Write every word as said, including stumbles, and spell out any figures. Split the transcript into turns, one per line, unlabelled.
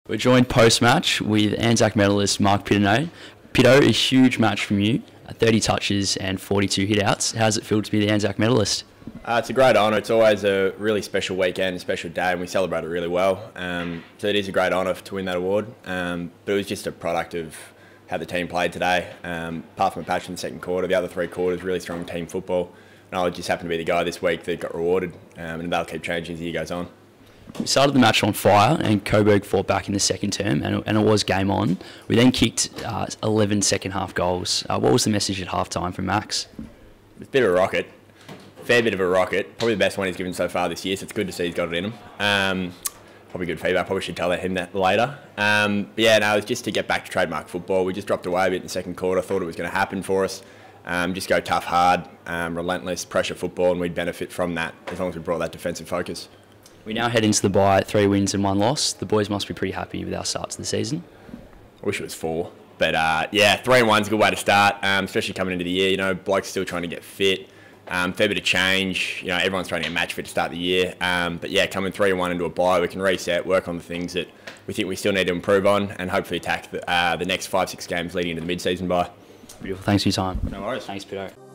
We're joined post-match with Anzac medalist Marc Pittonet. Pitto, a huge match from you, thirty touches and forty-two hit-outs. How does it feel to be the Anzac medalist?
Uh, it's a great honour. It's always a really special weekend, a special day, and we celebrate it really well. Um, so it is a great honour to win that award, um, but it was just a product of how the team played today. Um, apart from a patch in the second quarter, the other three quarters, really strong team football. And I just happened to be the guy this week that got rewarded, um, and that'll keep changing as the year goes on.
We started the match on fire and Coburg fought back in the second term and, and it was game on. We then kicked uh, eleven second half goals. Uh, what was the message at half time from Max?
It's a bit of a rocket, fair bit of a rocket. Probably the best one he's given so far this year, so it's good to see he's got it in him. Um, probably good feedback, probably should tell him that later. Um, but yeah, no, it was just to get back to trademark football. We just dropped away a bit in the second quarter, thought it was going to happen for us. Um, just go tough, hard, um, relentless, pressure football, and we'd benefit from that as long as we brought that defensive focus.
We now head into the bye at three wins and one loss. The boys must be pretty happy with our start to the season.
I wish it was four. But uh, yeah, three and one's a good way to start, um, especially coming into the year. You know, blokes still trying to get fit. Um, fair bit of change. You know, everyone's trying to get match fit to start the year. Um, but yeah, coming three and one into a bye, we can reset, work on the things that we think we still need to improve on, and hopefully attack the, uh, the next five, six games leading into the mid-season bye.
Beautiful. Thanks for your time.
No worries.
Thanks, Pitto.